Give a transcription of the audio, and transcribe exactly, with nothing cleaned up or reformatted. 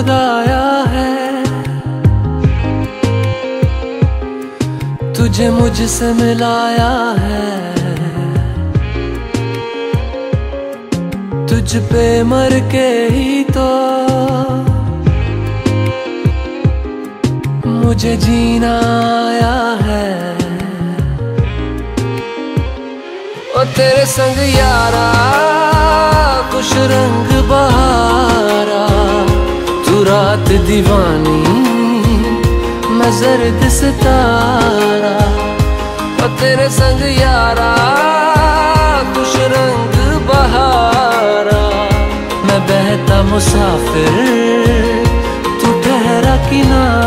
लगाया है, तुझे मुझसे मिलाया है, तुझ पे मर के ही तो मुझे जीना आया है। ओ तेरे संग यारा कुछ रंग बहारा, तू रात दीवानी मैं जर्द सितारा। ओ तेरे संग यारा कुछ रंग बहारा, मैं बहता मुसाफिर तू ठहरा किनारा।